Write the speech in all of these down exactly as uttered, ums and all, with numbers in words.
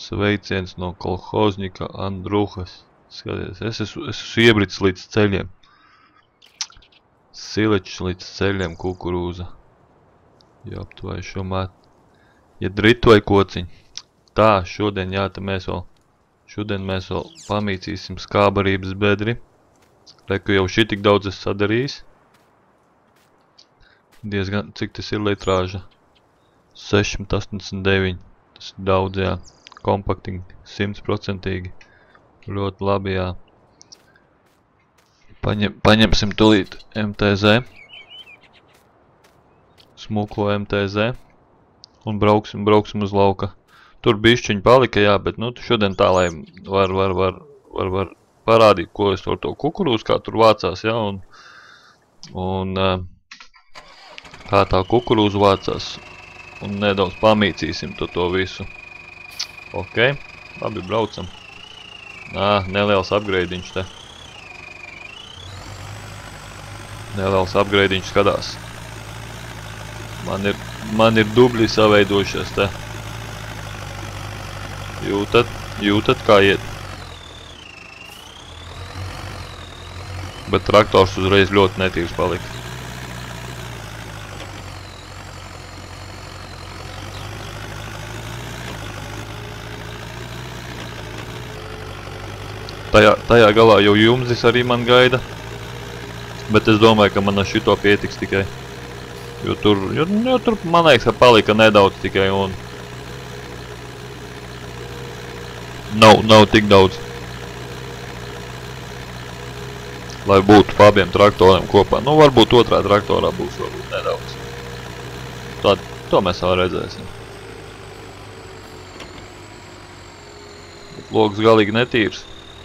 Sveiciens no kolhozņika Andruhas. Skaties, es esmu, es esmu iebricis līdz ceļiem. Silečs līdz ceļiem kukurūza. Jāaptuvai šo mēt. Ja dritu vai kociņ. Tā, šodien jā, te mēs vēl, šodien mēs vēl pamīcīsim skābarības bedri. Reku jau šī tik daudz es sadarījis. Diezgan, cik tas ir litrāža? sešsimt astoņdesmit deviņi. Tas ir daudz, jā. Kompaktīgi, simtprocentīgi. Ļoti labi, jā. Paņem, paņemsim tulīt M T Z. Smuko M T Z. Un brauksim, brauksim uz lauka. Tur bišķiņi palika, jā, bet nu šodien tā, lai var, var, var, var, var parādīt, ko es ar to kukurūzu, kā tur vācās, jā, un, un kā tā kukurūza vācās. Un nedaudz pamīcīsim to, to visu. Ok, labi, braucam. Ā, neliels upgrade'iņš te. Neliels upgrade'iņš skatās. Man ir, man ir dubļi saveidojušies te. Jūtat, jūtat kā iet. Bet traktors uzreiz ļoti netīrs palika. Tajā, tajā galā jau jumzis arī man gaida. Bet es domāju, ka man ar šito pietiks tikai. Jo tur, jo, jo tur man liekas, ka palika nedaudz tikai un... Nav, nav tik daudz. Lai būtu pa abiem traktoriem kopā. Nu, varbūt otrā traktorā būs varbūt nedaudz. Tā, to mēs vēl redzēsim. Logs galīgi netīrs.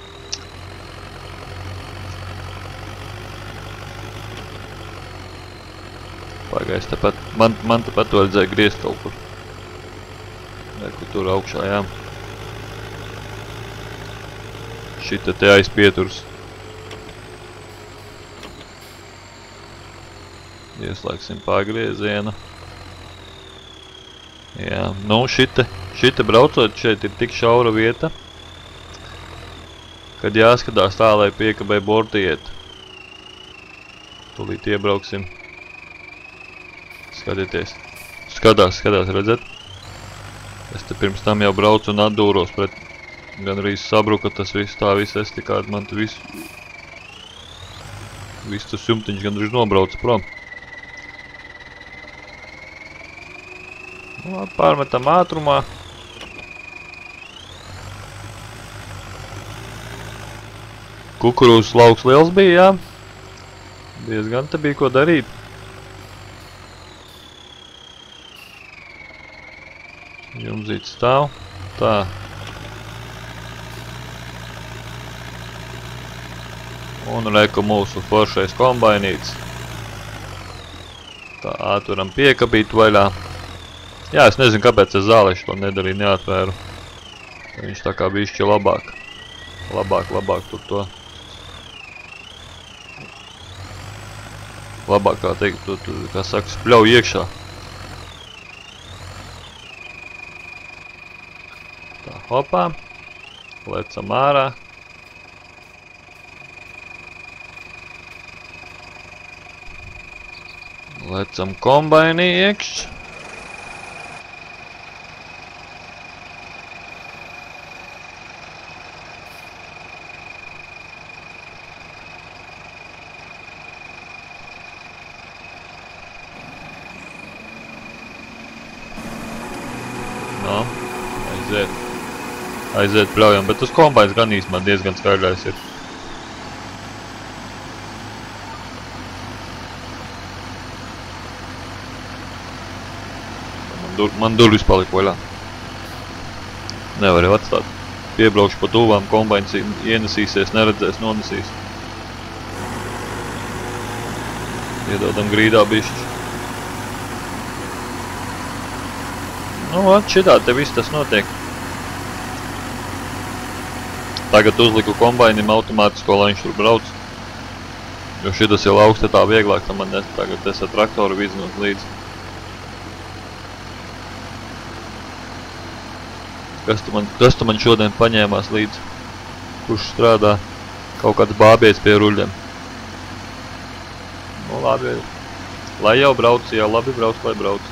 Pagaiz, tepat, man, man tepat vajadzēja griezt kaut kur. Nekur tur augšā, jā. Šita te aiz pieturs. Ieslēgsim pagriezienu. Jā, nu šita, šita braucot šeit ir tik šaura vieta, kad jāskatās tā, lai piekabē borti iet. Tūlīt iebrauksim. Skatieties. Skatās, skatās, redzat? Es te pirms tam jau braucu un atdūros pret... Gan arī sabruka tas viss tā, viss es tikādi man te visu... Viss tas jumtiņš gan arī nobrauca prom. Nu, pārmetam ātrumā. Kukurūzas lauks liels bija, jā. Diezgan te bija ko darīt. Jumzīt stāv. Tā. Un reku mūsu foršais kombainīts. Tā, atveram piekabītu vaļā. Jā, es nezinu, kāpēc es zālešu to nedarīju, neatvēru. Viņš tā kā bišķi labāk. Labāk, labāk tur to. Labāk, kā teikt, tu, tu, kā saka, spļauj iekšā. Tā, hopā. Lecam ārā. Lecam kombainī iekšķi. No, aiziet. Aiziet pļaujam, bet tas kombains gan īstumā diezgan skaidrais ir. Dur, man durvis palika vaļā. Nevar jau atstāt. Piebraukšu pa tuvām, kombains ienesīsies, neredzēs, nonesīs. Iedodam grīdā bišķi. Nu, at, šitā te viss tas notiek. Tagad uzliku kombainim automātisko, lai viņš tur brauc. Jo šitas jau augsta tā vieglāk, tam man nes, tagad es ar traktoru vizinot līdzi. Kas tu man, kas tu man šodien paņēmās līdzi? Kurš strādā? Kaut kāds bābietis pie ruļļiem. Nu labi, lai jau brauc, jau labi brauc, lai brauc.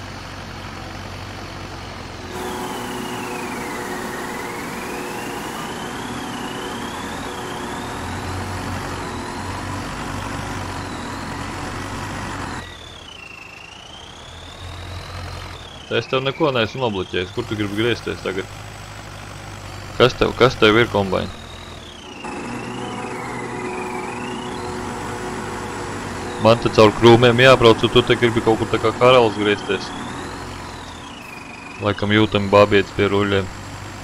Es tev neko neesmu nobloķējis. Kur tu gribi griezties tagad? Kas tev, kas tev ir, kombaini? Man te caur krūmiem jābrauc, un tu te gribi kaut kur tā kā karalis griezties. Laikam jūtami bābietis pie ruļļiem.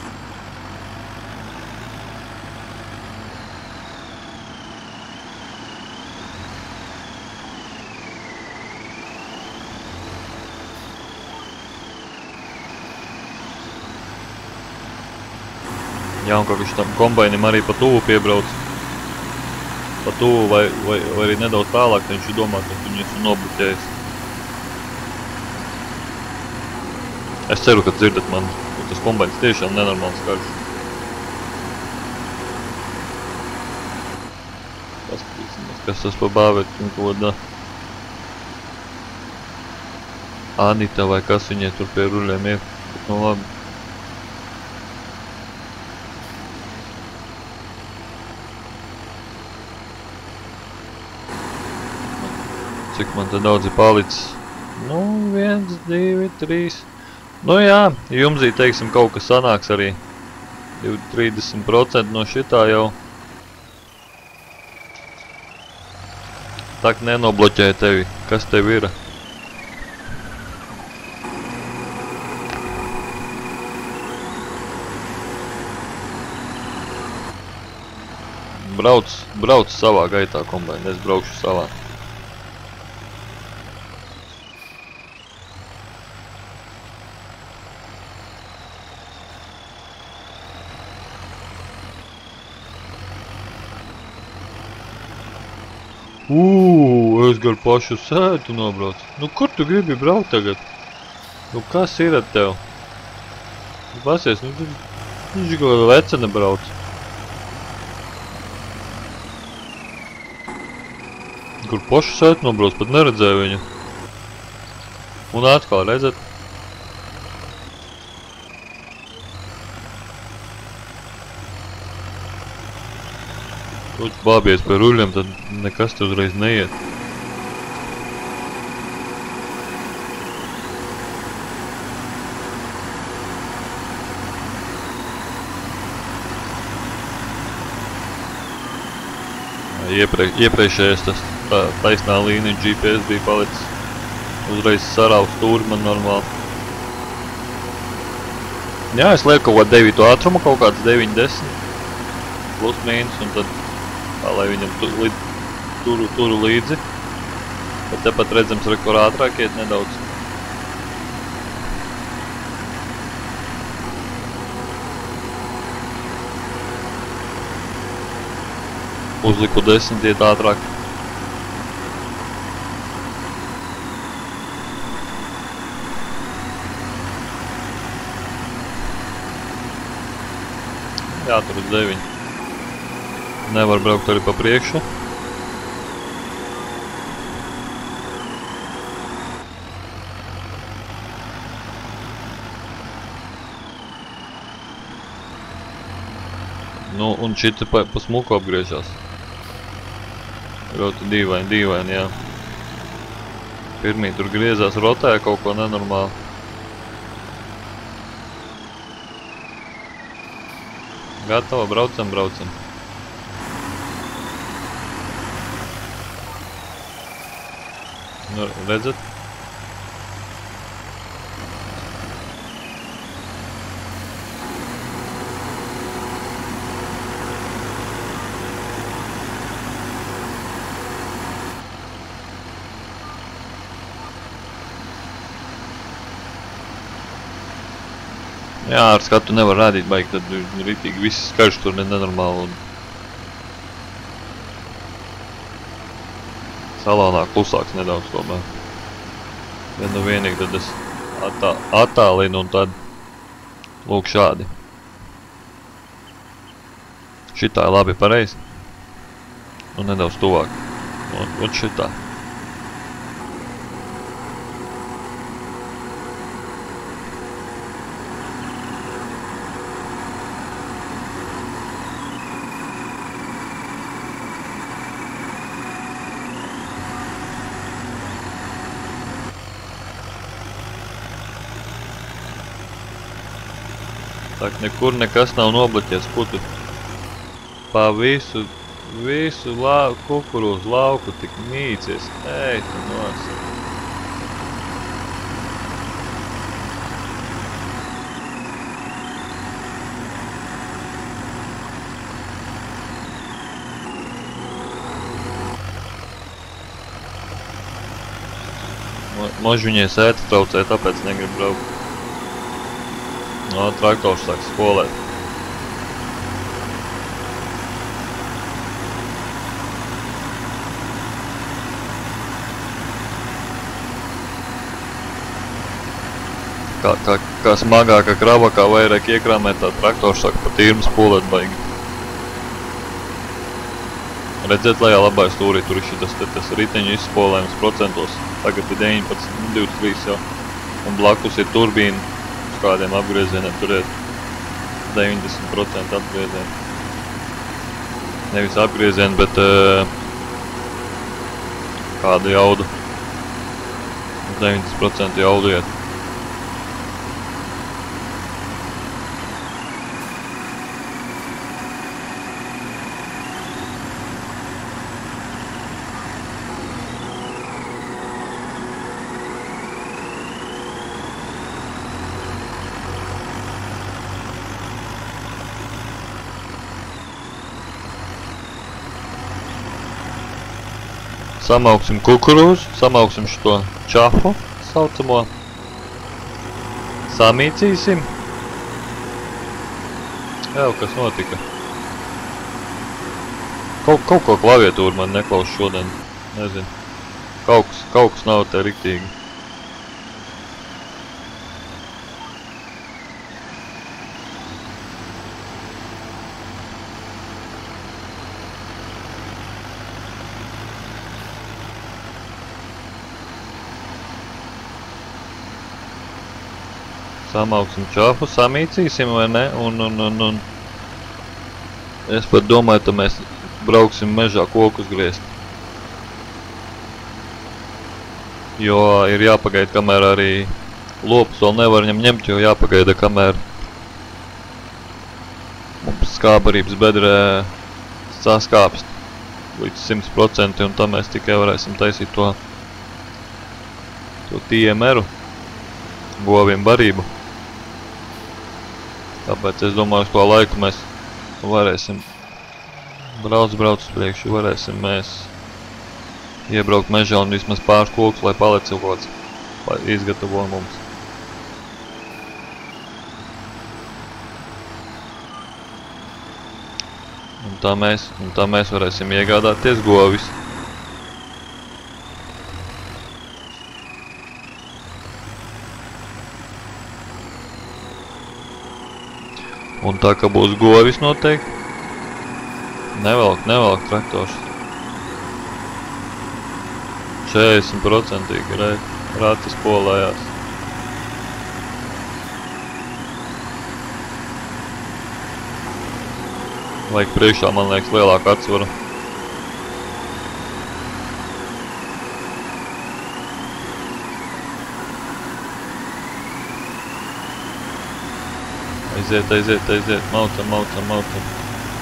Jā, un kā viņš tam kombainim arī pa tuvu piebrauc. Pa tuvu vai, vai, vai arī nedaudz tālāk, tad viņš domā, ka viņu esmu nobloķējis. Es ceru, ka dzirdat man, ka tas kombainis tiešām nenormāls karš. Paskatīsimies, kas tas pa bāveti un ko da. Anita vai kas viņai tur pie ruļiem ir. Bet nu labi. Cik man te daudz ir palicis? Nu, viens, divi, trīs. Nu jā, jumzī, teiksim, kaut kas sanāks arī. trīsdesmit procenti no šitā jau. Tak nenobloķēja tevi. Kas tev ir? Brauc, brauc savā gaitā, kombaini. Es braukšu savā. Ū, es gar pašu sētu nobrauc. Nu, kur tu gribi braukt tagad? Nu, kas ir ar tev? Nu, pasies, nu, viņš ir kaut vecena brauc. Kur pašu sētu nobrauc, pat neredzēju viņu. Un atkal, redzat? Lūdzu, bābies pie ruļļiem, tad nekas te uzreiz neiet. Iepre, iepriekšējais tas tā, taisnā līnija G P S bija palicis. Uzreiz sarāvu stūri man normāli. Jā, es lieku kaut kā devīto ātrumu, kaut kāds deviņi desmit. Plus mīnus, un tad tā, lai viņam tu, li, turu, turu līdzi. Bet tepat redzams, re, kur ātrāk iet nedaudz. Uzliku desmit iet ātrāk. Jā, tur uz deviņi. Nevar braukt arī pa priekšu. Nu, un šita pa, pa smuku apgriežās. Ļoti dīvaini, dīvaini, jā. Pirmī tur griezās, rotēja kaut ko nenormāli. Gatava, braucam, braucam. Nu, redzat? Jā, ar skatu nevar rādīt baigi, tad ritīgi viss karš tur nenormāli un salonā klusāks nedaudz tomēr. Ja nu vienīgi tad es attā, attālinu un tad Lūk šādi. Šitā ir labi pareizi. Un nedaudz tuvāk. Un, un šitā. Tā nekur nekas nav nobloķēts, ko tu pa visu, visu lau, kukurūzu lauku tik mīcies. Ej, tu nosaka. Mož viņai sēta traucē, tāpēc negrib braukt. No, traktors sāk skolēt. Kā, kā, kā smagāka krava, kā vairāk iekrāmēt, tā traktors sāk pa tīrmu spolēt baigi. Redzēt, lejā labā stūrī, tur ir šitas tas riteņu izspolējums procentos. Tagad ir deviņpadsmit, divdesmit trīs jau. Un blakus ir turbīna. Kādiem apgriezieniem turēt deviņdesmit procenti apgriezieni. Nevis apgriezieni, bet uh, kādu jaudu. deviņdesmit procenti jaudu iet. Samauksim kukurūzu, samauksim šo čafu saucamo. Samīcīsim. Jā, kas notika? Kaut, kaut ko klaviatūru man neklaus šodien, nezinu. Kaut kas, kaut kas nav te riktīgi. Samauksim čafu, samīcīsim vai ne, un, un, un, un es pat domāju, ka mēs brauksim mežā kokus griezt. Jo ir jāpagaida, kamēr arī lopus vēl nevar viņam ņemt, jo jāpagaida, kamēr mums skābarības bedrē saskāpst līdz simt procenti, un tā mēs tikai varēsim taisīt to, to T M R-u, goviem barību. Tāpēc es domāju, uz to laiku mēs varēsim brauc, brauc uz priekšu, varēsim mēs iebraukt mežā un vismaz pāris kokus, lai paliec kaut kāds, lai izgatavo mums. Un tā mēs, un tā mēs varēsim iegādāties govis. Un tā, ka būs govis noteikti, nevelk, nevelk traktors. četrdesmit procenti rācis polējās. Vajag priekšā, man liekas, lielāku atsvaru. Aiziet, aiziet, aiziet, maucam, maucam, maucam.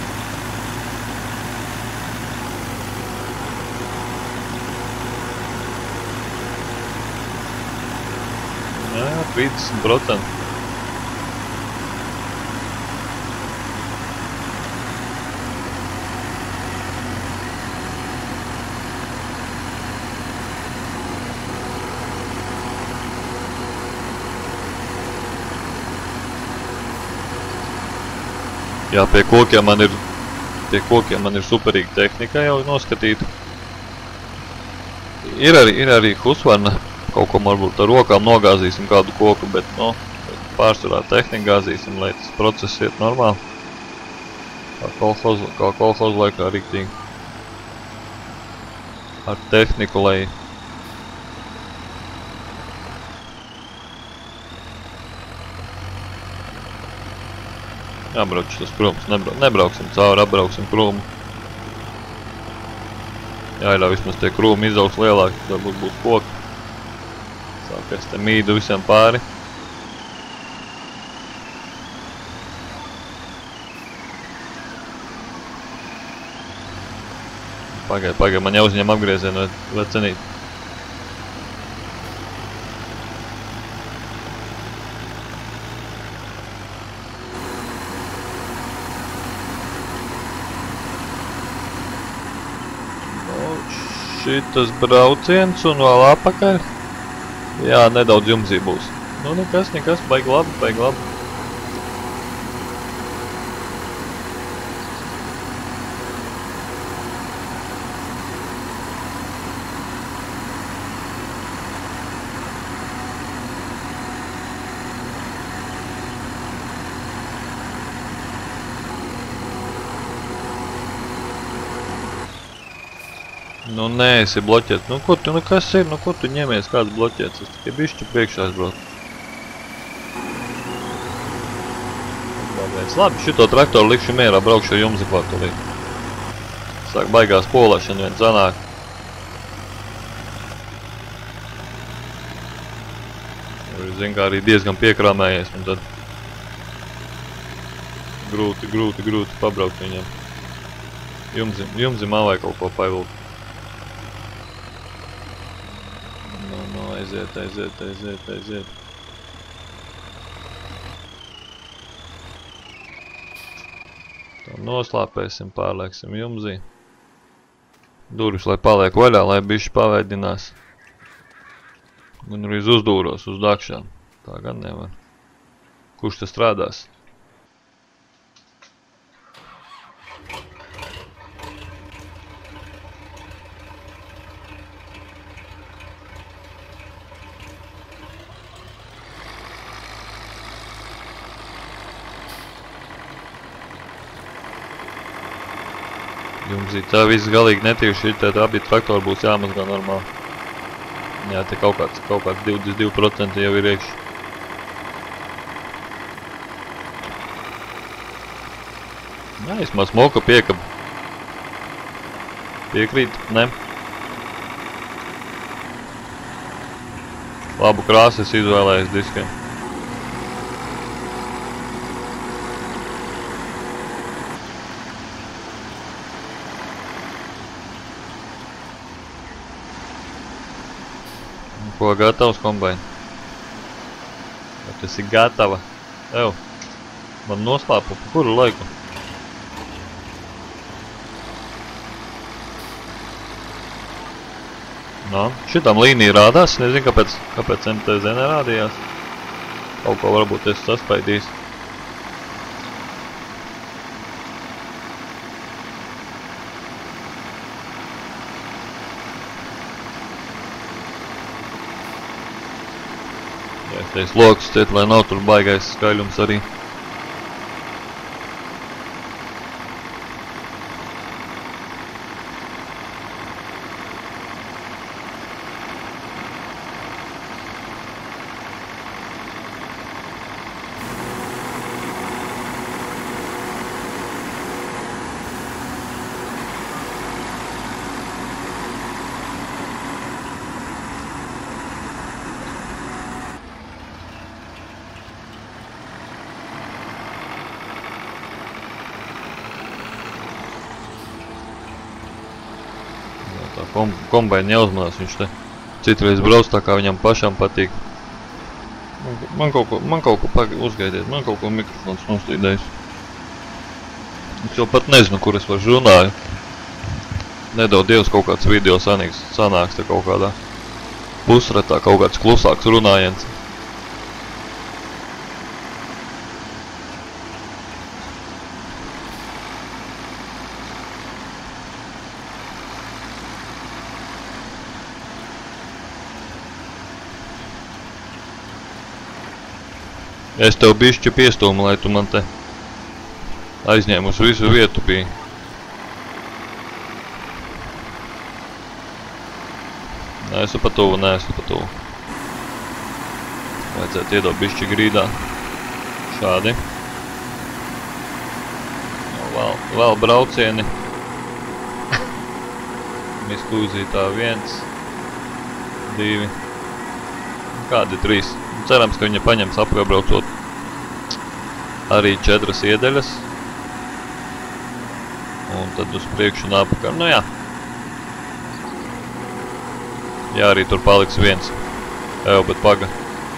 Jā, trīsdesmit procenti. Jā, pie kokiem man ir, pie kokiem man ir superīga tehnika jau noskatīta. Ir arī, ir arī husvarna, kaut ko varbūt ar rokām nogāzīsim kādu koku, bet, no, pārsvarā tehnika gāzīsim, lai tas process iet normāli. Kā kolhoz, kā kolhoz laikā riktīgi. Ar tehniku, lai jābrauc tas krūms, nebra nebrauksim cauri, apbrauksim krūmu. Jāļauj vismaz tie krūmi izaugs lielāki, varbūt būs koki. Sākais te mīdu visiem pāri. Pagaid, pagaid, man jāuzņem apgriezienu vai, vai cenīt. Šitas brauciens un vēl apakaļ. Jā, nedaudz jumzī būs. Nu, nekas, nekas, baigi labi, baigi labi. Nu, nē, esi bloķēts. Nu, ko tu, nu, kas ir? Nu, ko tu ņemies? Kāds bloķēts? Es tikai bišķi priekšā aizbraucu. Labi, šito traktoru likšu mierā, braukšu ar jumzi kvartulī. Sāk baigās polēšana vien zanāk. Zin, kā arī diezgan piekrāmējies, un tad grūti, grūti, grūti pabraukt viņam. Jumzi, jumzi man vajag kaut ko pavilkt. Aiziet, aiziet, aiziet, aiziet. Tā noslāpēsim, pārlieksim jumzī. Durvis, lai paliek vaļā, lai bišķi pavēdinās. Un arī uzdūros uz dakšām. Tā gan nevar. Kurš te strādās? Jumzī, tā viss galīgi netieši, te abi traktori būs jāmazgā normāli. Jā, te kaut kāds, kaut kāds divdesmit divi procenti jau ir iekšā. Jā, vismaz smoka piekab. Piekrīt, ne? Labu krāsu es izvēlējos diskiem. Ko gatavs kombaini? Vai tu esi gatava? Ev, man noslāpa pa kuru laiku? Nā, šitam līnija rādās, nezinu, kāpēc, kāpēc M T Z nerādījās. Kaut ko varbūt es saspaidījis. Teiks lokus ciet, lai nav tur baigais skaļums arī. Kom, kombaini neuzmanās, viņš te citreiz brauc tā, kā viņam pašam patīk. Man kaut ko, man kaut ko pagaid, uzgaidiet, man kaut ko mikrofons nostīdējis. Es jau pat nezinu, kur es vairs runāju. Nedod Dievs kaut kāds video sanīgs, sanāks te kaut kādā pusratā, kaut kāds klusāks runājiens. Es tev bišķi piestūmu, lai tu man te aizņēmu uz visu vietu bija. Neesmu pa tuvu, neesmu pa tuvu. Vajadzētu iedot bišķi grīdā. Šādi. Vēl, vēl braucieni. Miskūzītā viens, divi, kādi trīs. Cerams, ka viņa paņems apkārbraucot arī četras iedeļas. Un tad uz priekšu un apakaļ. Nu jā. Jā, arī tur paliks viens. Evo, bet paga.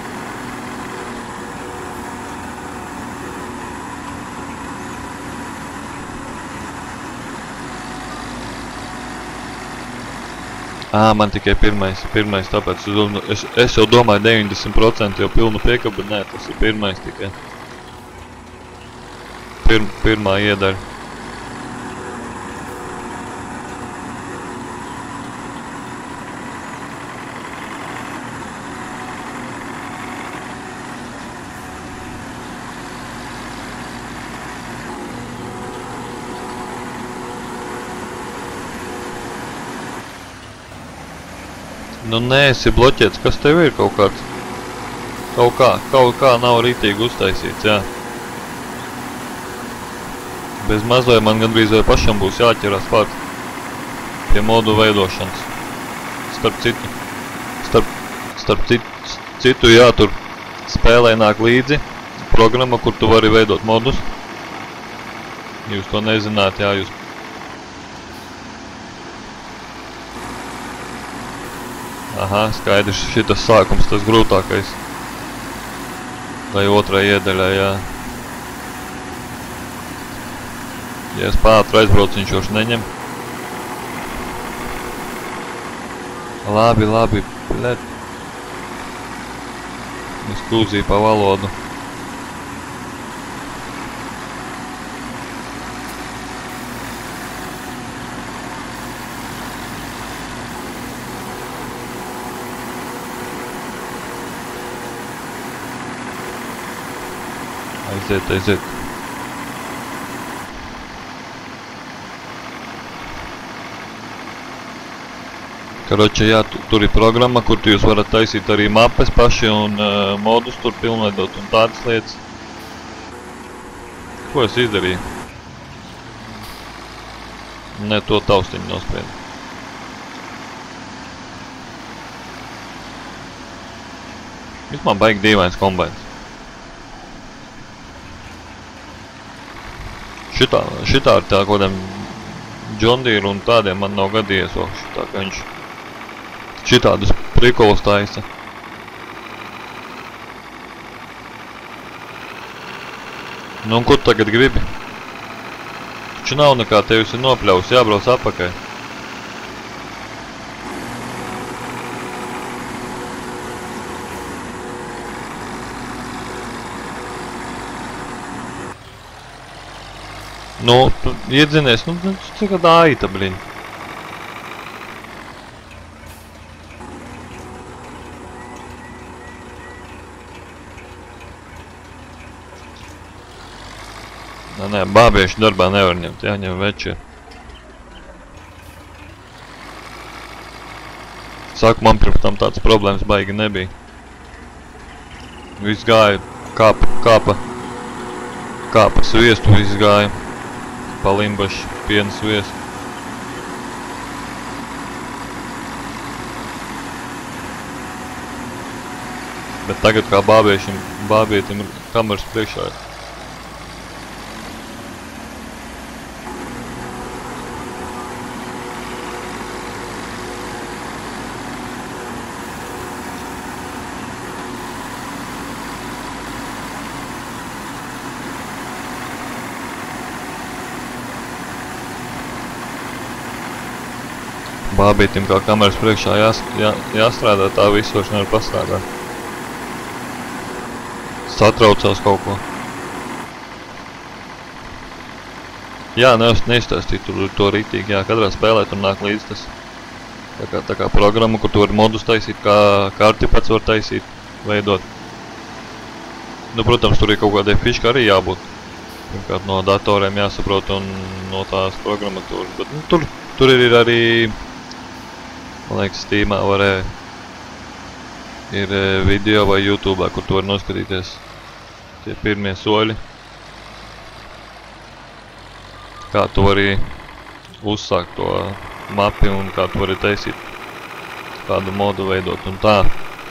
Ā, man tikai pirmais, pirmais, tāpēc es, es jau domāju deviņdesmit procenti jau pilnu piekabu, bet nē, tas ir pirmais tikai. Pir, pirmā iedaļa. Nu nē, esi bloķēts, kas tev ir kaut kāds? Kaut kā, kaut kā nav rītīgi uztaisīts, jā. Bez mazliet man gandrīz vai pašam būs jāķerās pārt pie modu veidošanas. Starp citu, starp, starp citu, citu, jā, tur spēlē nāk līdzi programma, kur tu vari veidot modus. Jūs to nezināt, jā, jūs Aha, skaidrs, šitas sākums, tas grūtākais. Vai otrai iedaļai, jā. Ja es pātru aizbraucu, viņš još neņem. Labi, labi, bļet. Es kūzīju pa valodu. Aiziet, aiziet. Karoče, jā, tur ir programma, kur jūs varat taisīt arī mapes paši un uh, modus tur pilnveidot un tādas lietas. Ko es izdarīju? Ne, to taustiņu nospriedu. Vismā baigi dīvains kombains. Šitā, šitā ar tā kodiem John Deere un tādiem man nav gadījies, o, šitā, ka viņš šitādus prikolus taisa. Nu un kur tagad gribi? Taču nav nekā, tevis ir nopļaus, jābrauc apakai. Nu, tu iedzinies, nu, tas ir kāda aita, blin. Nē, nē, bābieši darbā nevar ņemt, jāņem veči. Saku, man pirms tam tāds problēmas baigi nebija. Viss gāja, kāpa, kāpa, kāpa sviestu, viss gāja. Palimbaši, piena sviestu. Bet tagad kā bābiešim, bābietim kameras priekšā ir. Bābītim kā kameras priekšā jās, jā, jāstrādā, tā visu vairs nevar pastrādāt. Satraucās kaut ko. Jā, nevis neizstāstīt tur to rītīgi, jā, katrā spēlē tur nāk līdz tas. Tā kā, tā kā programma, kur tu vari modus taisīt, kā karti pats var taisīt, veidot. Nu, protams, tur ir kaut kādai fiškai arī jābūt. Pirmkārt, no datoriem jāsaprot un no tās programmatūras, bet nu, tur, tur ir arī, man liekas, Steamā varēja, ir video vai YouTube'ā, kur tu vari noskatīties tie pirmie soļi. Kā tu vari uzsākt to mapi un kā tu vari taisīt kādu modu veidot un tā.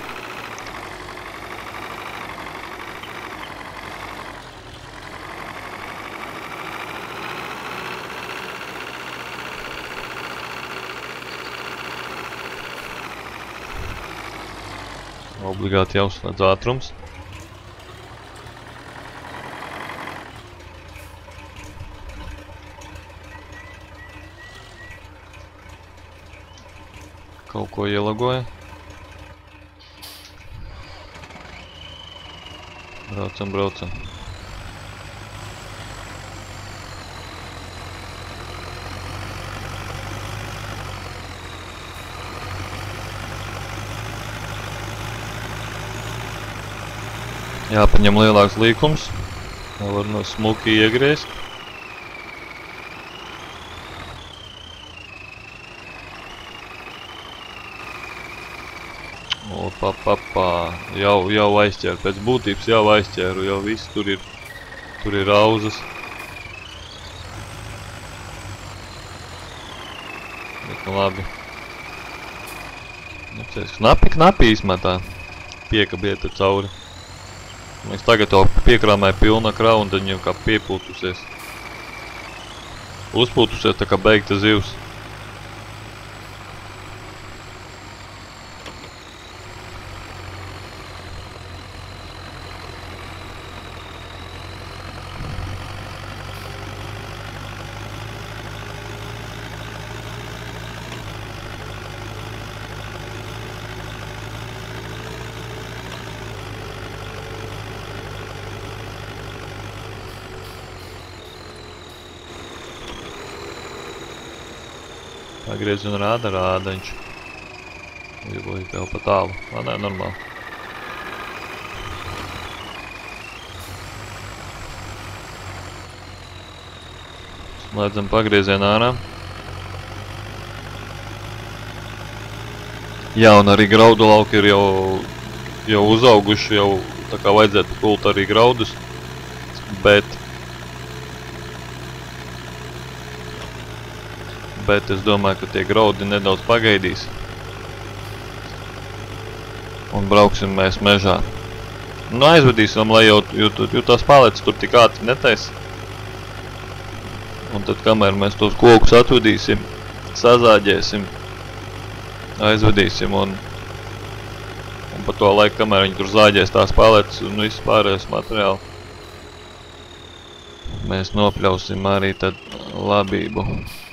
Obligāti jāuzslēdz ātrums. Kaut ko ielagoja. Braucam, braucam. Jāpaņem lielāks līkums, lai var no smuki iegriezt. Opa, papā, jau, jau aizķēru, pēc būtības jau aizķēru, jau viss tur ir, tur ir rauzas. Bet nu labi. Knapi, knapi izmetā, piekabiet cauri. Mēs tagad to piekrāmēja pilna krava un tad viņam kā piepūtusies. Uzpūtusies tā kā beigta zivs. Pagriez un rāda, rāda viņš. Vai tev pa tālu. Ā, nē, normāli. Slēdzam pagriezienu ārā. Jā, un arī graudu lauki ir jau, jau uzauguši, jau tā kā vajadzētu kult arī graudus. Bet Bet es domāju, ka tie graudi nedaudz pagaidīs. Un brauksim mēs mežā. Nu, aizvedīsim, lai jau, jo, jo tās paletes tur tik ātri netaisa. Un tad, kamēr mēs tos kokus atvedīsim, sazāģēsim, aizvedīsim un, un pa to laiku, kamēr viņi tur zāģēs tās paletes un viss pārējais materiāli, mēs nopļausim arī tad labību.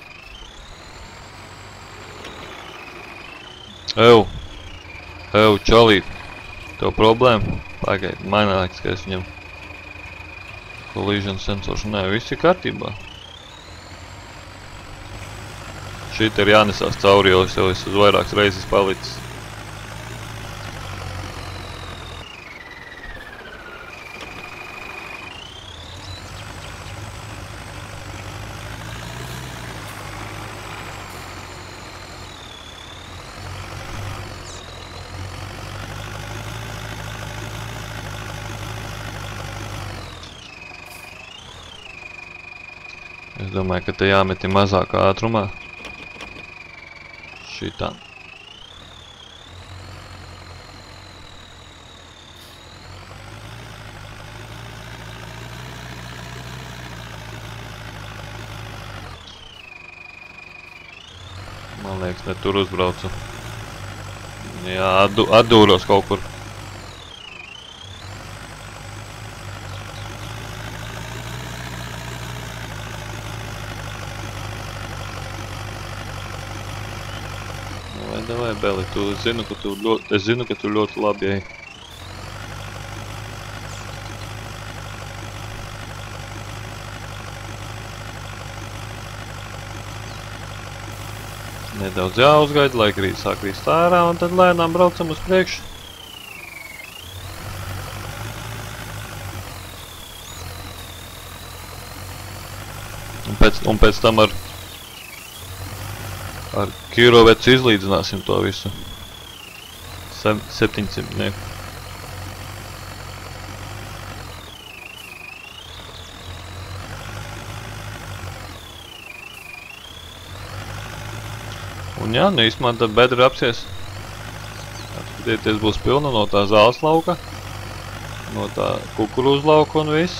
Ew, ew, čalīt, tev problēma? Pagaid, man liekas, ka es viņam collision sensors, nē, viss ir kārtībā. Šīt ir jānesās cauri, jo es jau esmu uz vairākas reizes palicis. Es domāju, ka te jāmeti mazākā ātrumā. Šitā. Man liekas, ne tur uzbraucu. Jā, atdū, atdūros kaut kur. Davai, Beli, tu zinu, ka tu ļoti, es zinu, ka tu ļoti labi ej. Nedaudz jāuzgaida, lai krīt, sāk krīst ārā, un tad lēnām braucam uz priekšu. pēc, un pēc tam ar, ar Kirovecu izlīdzināsim to visu. septiņsimtnieku. Un jā, nu īstumā tad bedra apsies. Skatieties, būs pilna no tā zāles lauka, no tā kukurūzu lauka un viss.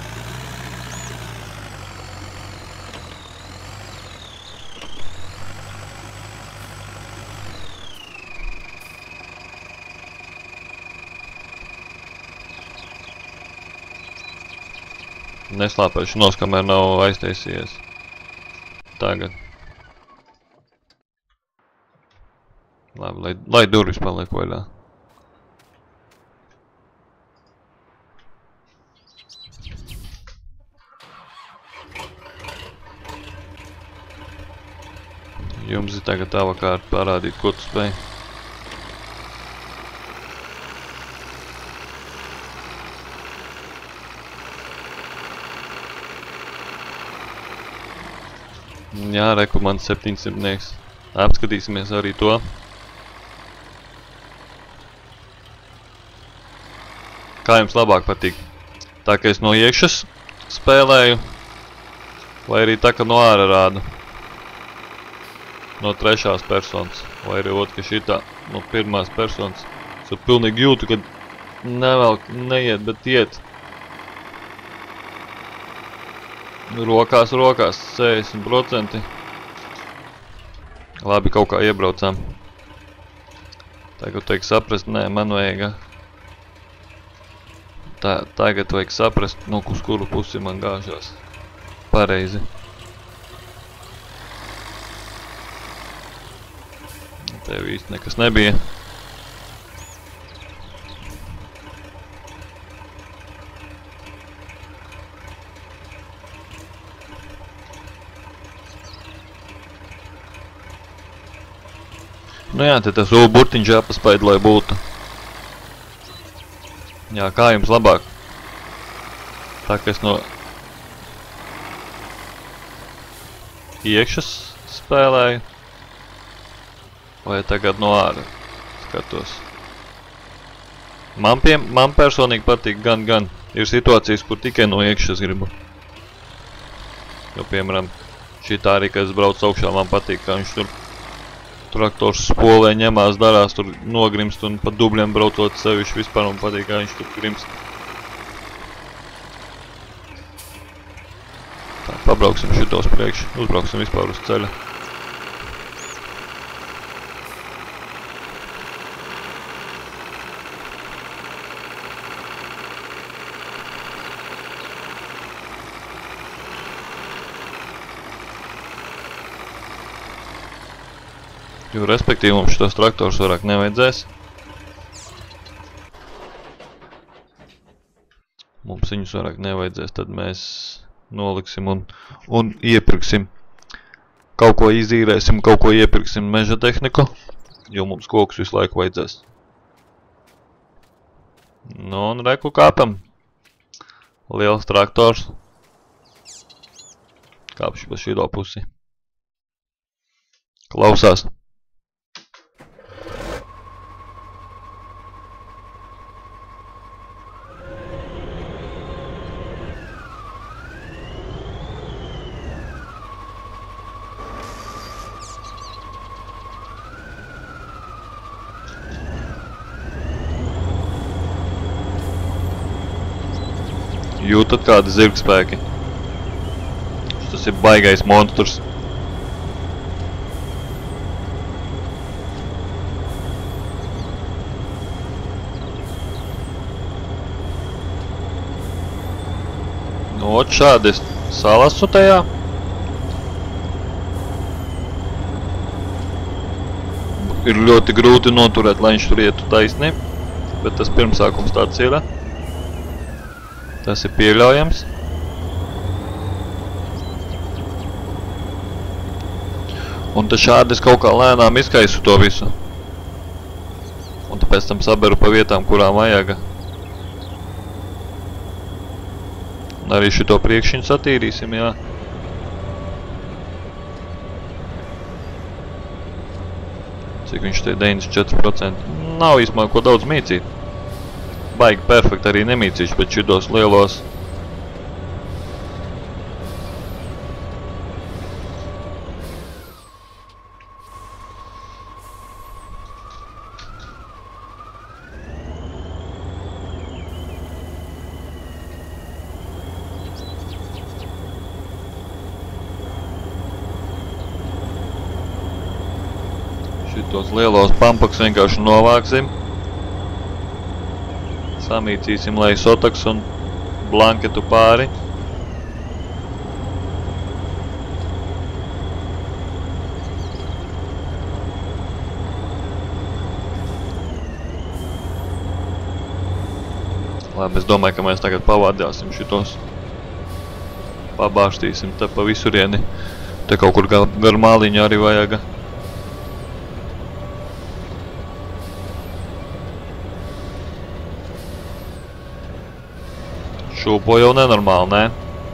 Neslāpēšanos, kamēr nav aiztaisījies. Tagad. Labi, lai, lai durvis paliek vaļā. Jums ir tagad tava kārta parādīt, ko tu spēj. Jā, reku man septiņsimtnieks. Apskatīsimies arī to. Kā jums labāk patīk? Tā, ka es no iekšas spēlēju, vai arī tā, ka no āra rāda? No trešās personas, vai arī ot, ka šitā no pirmās personas. Es pilnīgi jūtu, ka nevelk, neiet, bet iet. Rokās, rokās, sešdesmit procenti. Labi, kaut kā iebraucām. Tagad vajag saprast, nē, man vajag. Tā, tagad vajag saprast, nu, uz kuru pusi man gāžās. Pareizi. Tev īsti nekas nebija. Nu jā, te tas U burtiņš jāpaspaid, lai būtu. Jā, kā jums labāk? Tā, ka es no iekšas spēlēju, vai tagad no āra skatos. Man, pie, man personīgi patīk gan, gan. Ir situācijas, kur tikai no iekšas gribu. Jo, piemēram, šitā arī, kad es braucu augšā, man patīk, kā viņš tur traktors spolē ņemās, darās, tur nogrimst un pa dubļiem braucot sevišķi vispār man patīk, kā viņš tur grimst. Tā, pabrauksim šitos priekš, uzbrauksim vispār uz ceļa. Jo, respektīvi, mums šitos traktors vairāk nevajadzēs. Mums viņus vairāk nevajadzēs, tad mēs noliksim un, un iepirksim. Kaut ko izīrēsim, kaut ko iepirksim meža tehniku, jo mums kokus visu laiku vajadzēs. Nu, un reku kāpam. Liels traktors. Kāpšu pa šito pusi. Klausās. Jūtat kādi zirgspēki. Tas ir baigais monstrs. Nu, ot šādi es salasu tajā. Ir ļoti grūti noturēt, lai viņš tur ietu taisni, bet tas pirmsākums tāds ir. Tas ir pieļaujams. Un tad šādi es kaut kā lēnām izkaisu to visu. Un tad pēc tam saberu pa vietām, kurām vajaga. Un arī šito priekšiņu satīrīsim, jā. Cik viņš te deviņdesmit četri procenti. Nav īstumā ko daudz mīcīt. Baigi perfekti arī nemīcīšu, bet šitos lielos. Šitos lielos pampaks vienkārši novāksim. Samīcīsim, lai sotaks un blanketu pāri. Labi, es domāju, ka mēs tagad pavādāsim šitos. Pabārstīsim te pa visurieni. Te kaut kur gar, gar māliņu arī vajaga. Šūpo jau nenormāli, ne?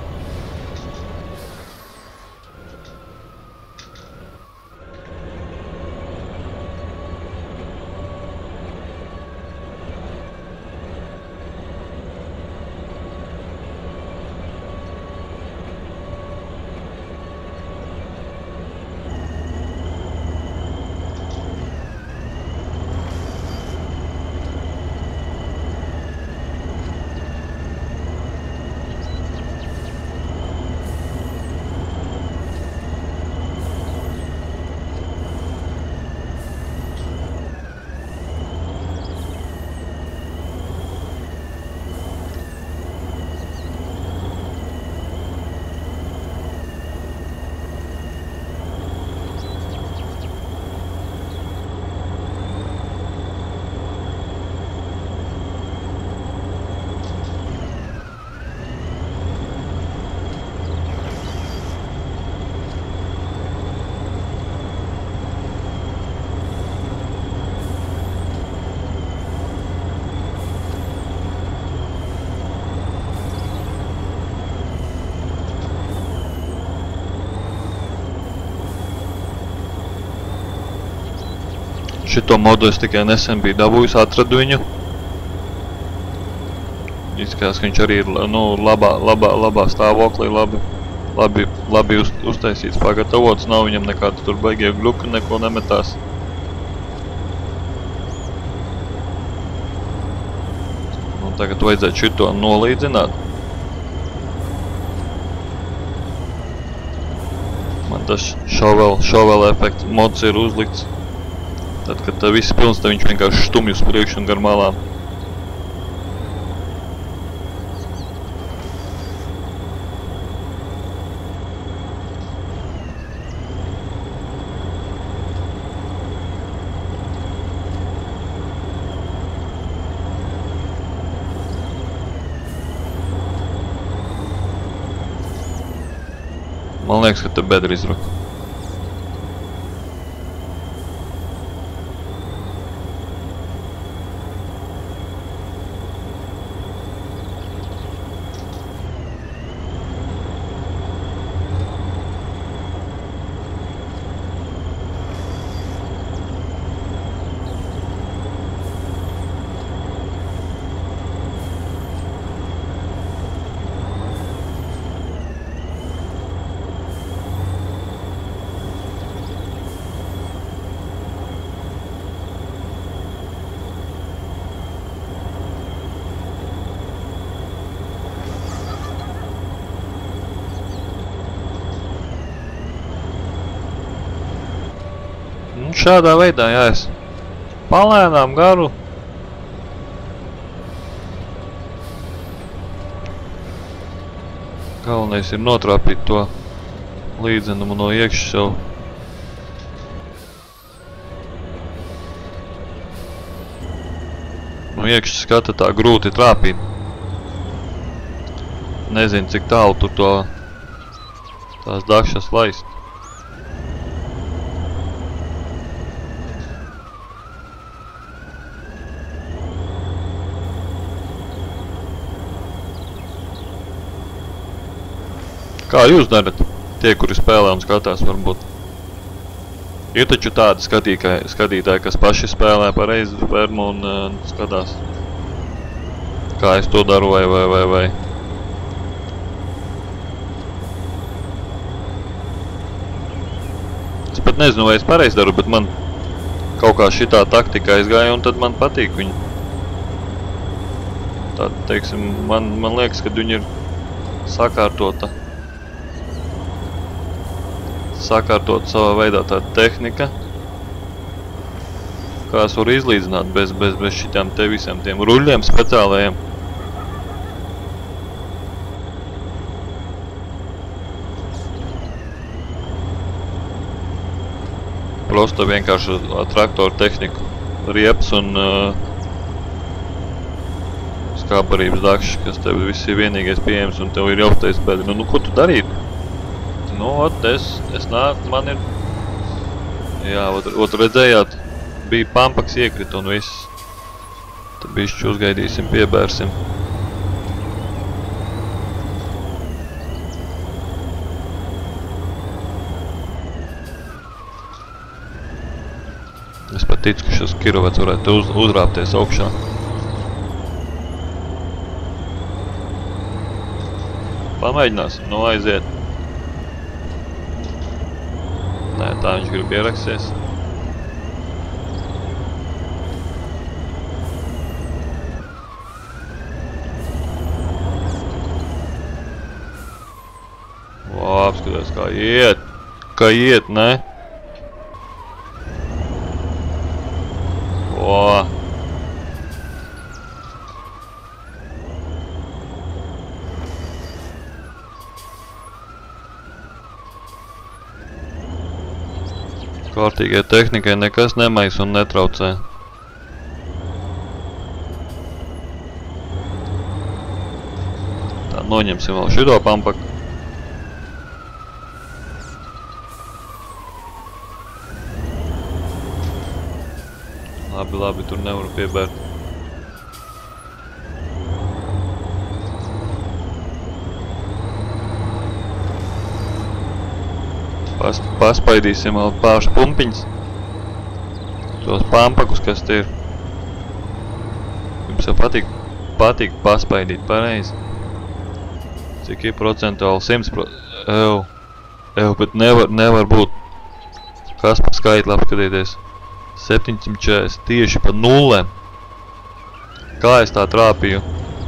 Šito modu es tikai nesen biju dabūjis, atradu viņu. Izskatās, ka viņš arī ir nu, labā, labā, labā stāvoklī, labi, labi, labi uz, uztaisīts, pagatavots, nav viņam nekāda tur baigie gluki, neko nemetās. Un tagad vajadzētu šito nolīdzināt. Man tas šovel, šovel efekts mods ir uzlikts. Tad, kad tā viss pilns, tad viņš vienkārši štumj uz priekšu un gar malām. Man liekas, ka te bedri izraka. Un šādā veidā, jā, es palēnām garu. Galvenais ir notrāpīt to līdzenumu no iekšas jau. No iekšas skata tā grūti trāpīt. Nezinu, cik tālu tur to tās dakšas laist. Kā jūs darat? Tie, kuri spēlē un skatās, varbūt. Ir taču tādi skatītāji, skatītāji kas paši spēlē pareizi spermu un uh, skatās, kā es to daru vai vai vai vai. Es pat nezinu, vai es pareizi daru, bet man kaut kā šitā taktika aizgāja un tad man patīk viņa. Tā, teiksim, man, man liekas, ka viņa ir sakārtota. Sakārtot savā veidā tāda tehnika, kā es varu izlīdzināt bez, bez, bez šitām te visiem tiem ruļļiem speciālajiem. Prosta vienkārši traktoru tehniku, riepas un uh, skābarības dakšs, kas tev viss ir vienīgais pieejams un tev ir jāuztais bēdi. Nu, nu, ko tu darītu? Nu, ot, es, es nāku, man ir, jā, ot, ot redzējāt, bija pampaks iekrita un viss. Tad bišķi uzgaidīsim, piebērsim. Es pat ticu, ka šis kirovets varētu uz, uzrāpties augšā. Pamēģināsim, nu aiziet. Nē, tā viņš grib ieraksties. Vā, apskatās, kā iet. Kā iet, ne? Vā. Kārtīgai tehnikai nekas nemais un netraucē. Tā, noņemsim vēl šito pampaku. Labi, labi, tur nevaru piebērt. Pas, paspaidīsim vēl pāris pumpiņas. Tos pampakus, kas te ir. Jums jau patīk, patīk paspaidīt pareizi. Cik ir procentuāli? simts procenti. Ew. Ew, bet nevar, nevar būt. Kas pa skaitli apskatīties? septiņsimt četrdesmit tieši pa nullēm. Kā es tā trāpīju?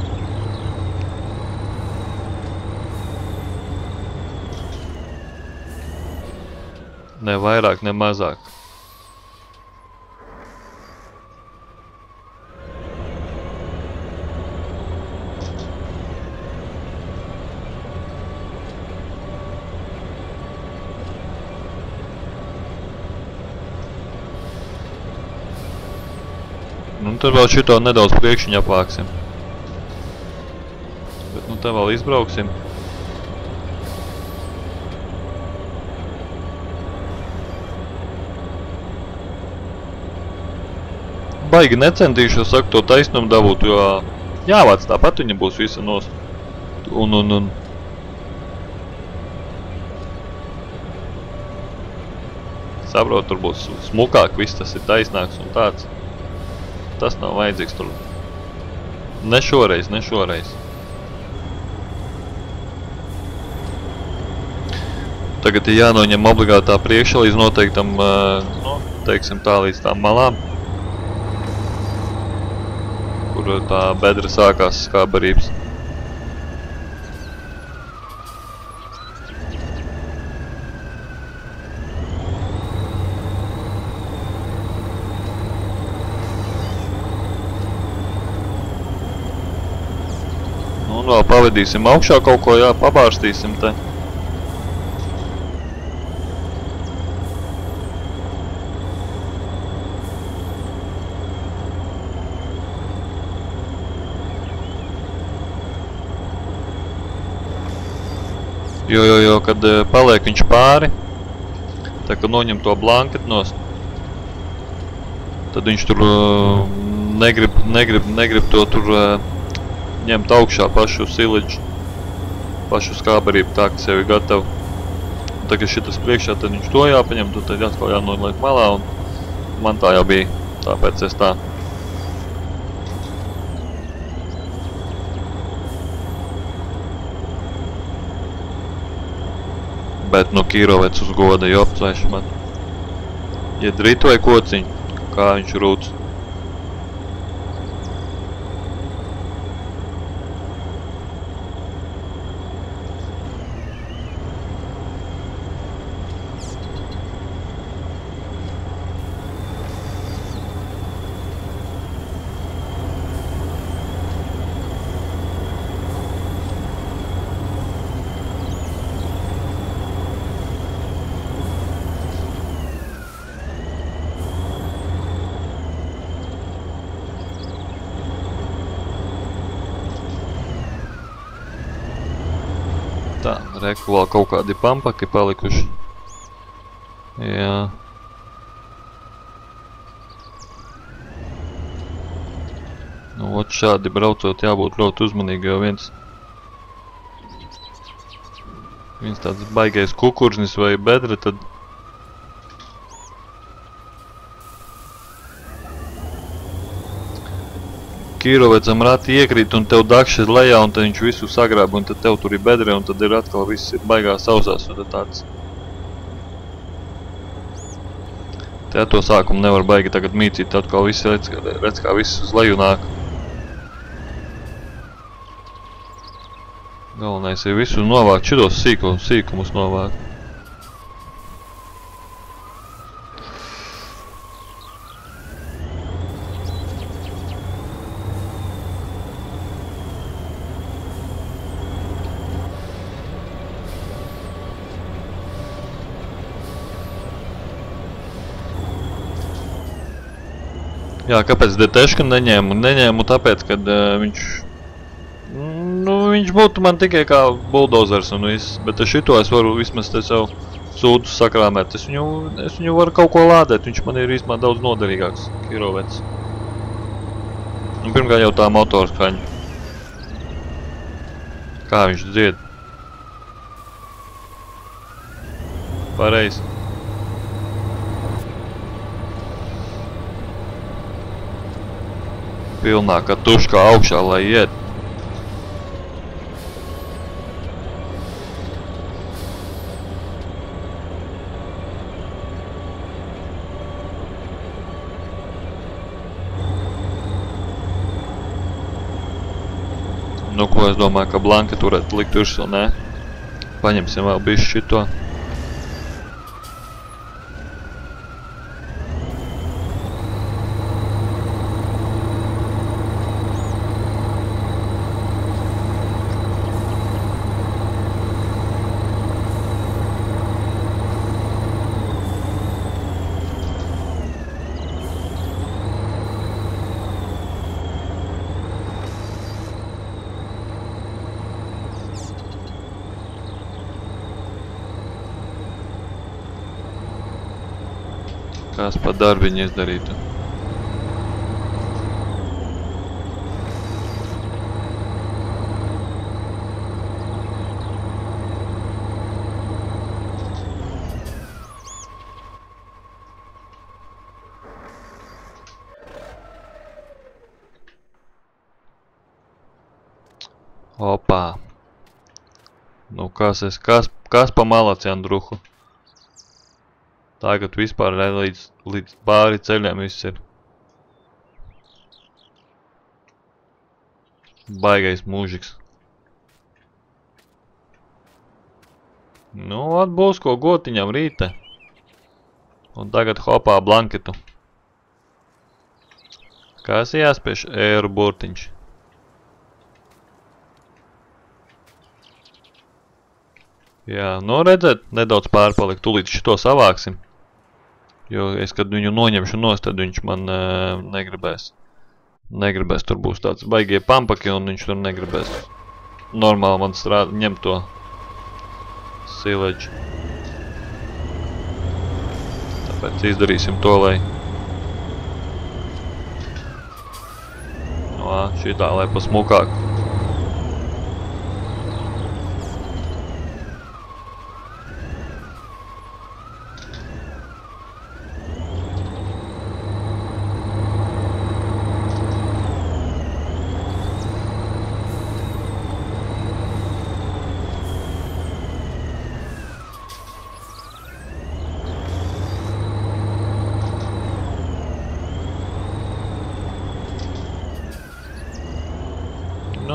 Ne vairāk, ne mazāk. Nu, tad vēl šito nedaudz priekšiņā apāksim. Bet nu te vēl izbrauksim. Baigi necentīšos, saku, to taisnumu dabūt, jo jāvāc tāpat viņa būs visa nost. Un, un, un. Saprot, tur būs smukāk, viss tas ir taisnāks un tāds. Tas nav vajadzīgs tur. Ne šoreiz, ne šoreiz. Tagad ir jānoņem obligātā priekšā līdz noteiktam, nu, teiksim tā, līdz tām malām. Kur tā bedra sākās skābarības. Nu, un vēl pavadīsim augšā kaut ko, jā, pabārstīsim te. Jo, jo, jo, kad paliek viņš pāri, tā kad noņem to blanketu nost, tad viņš tur negrib, negrib, negrib to tur ņemt augšā pašu siliģu, pašu skābarību, tā, kas jau ir gatava. Un tagad šitas priekšā, tad viņš to jāpaņem, tad tad atkal jānoliek malā, un man tā jau bija, tāpēc es tā. Bet no Kīrovets uz goda jopcēši man. Iet rīt vai kociņ, kā viņš rūc. Tā, reku vēl kaut kādi pampaki palikuši. Jā. Nu, ot šādi braucot jābūt ļoti uzmanīgi, jo viens viens tāds baigais kukurznis vai bedre, tad Kīrovecam rati iekrīt un tev dakši ir lejā un tad viņš visu sagrāb un tad tev tur ir bedre un tad ir atkal viss ir baigā sausās un tad tāds. Te to sākumu nevar baigi tagad mīcīt, atkal viss redz, redz kā viss uz leju nāk. Galvenais ir visu novākt, šitos sīkumus, sīkumus novākt. Jā, kāpēc deteška neņēmu? Neņēmu tāpēc, kad uh, viņš... Nu, viņš būtu man tikai kā buldozers un viss, bet ar šito es varu vismaz te sev sūdus sakrāmēt. Es viņu, es viņu varu kaut ko lādēt, viņš man ir īstenībā daudz noderīgāks, Kīrovets. Un pirmkārt jau tā motorskaņa. Kā viņš dzied. Pareizi. Pilnā katuškā augšā, lai iet. Nu, ko es domāju, ka Blanka turētu likt virsū, nē. Paņemsim vēl bišķi šito. Kas pa darbiņu izdarītu. Opā. Nu kas es, kas, kas pa malaci Andruhu? Tagad vispār līdz, līdz pāri ceļiem viss ir. Baigais mūžiks. Nu, atbūs ko gotiņam rīte. Un tagad hopā blanketu. Kas jāspiež? Ēru burtiņš. Jā, nu redzēt, nedaudz pārpalikt, tūlīt šito savāksim. Jo es, kad viņu noņemšu nost, tad viņš man e, negribēs. Negribēs, tur būs tāds baigie pampaki un viņš tur negribēs. Normāli man strād, ņem to sileģi. Tāpēc izdarīsim to, lai... No, šitā, lai pasmukāk.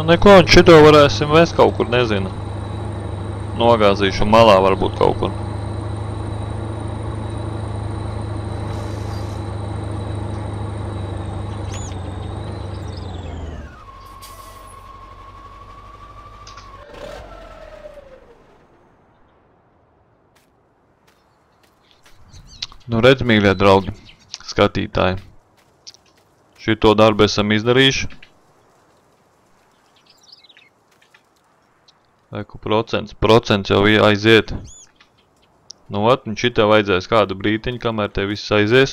Neko, un šito varēsim vest kaut kur, nezinu. Nogāzīšu malā varbūt kaut kur. Nu redz, mīļie draugi, skatītāji. Šito darbu esam izdarījuši. Eku procents, procents jau aiziet. Nu vat, un šitā vajadzēs kādu brītiņu, kamēr te viss aizies.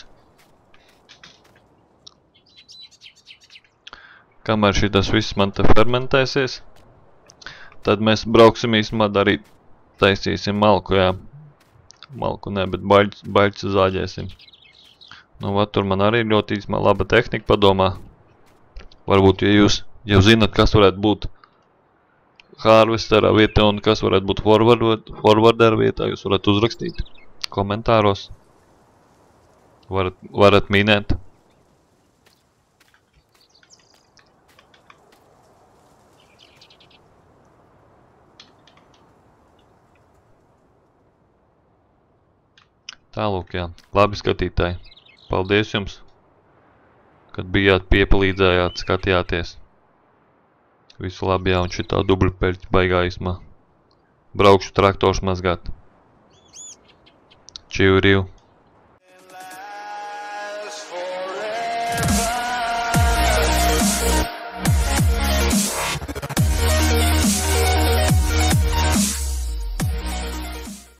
Kamēr šitas viss man te fermentēsies. Tad mēs brauksim īstumā darīt, taisīsim malku, jā. Malku ne, bet baļķus, baļķus zāģēsim. Nu, vat, tur man arī ļoti īstumā laba tehnika padomā. Varbūt, ja jūs jau zinat, kas varētu būt harvesterā vietā un kas varētu būt forwarder vietā, jūs varat uzrakstīt komentāros. Varat, varat minēt. Tālūk, jā. Labi, skatītāji. Paldies jums, kad bijāt piepalīdzējāt, skatījāties. Visu labi, jā, un šitā dubļu peļķi baigā īsmā. Braukšu traktoru mazgāt. Čiu, riu.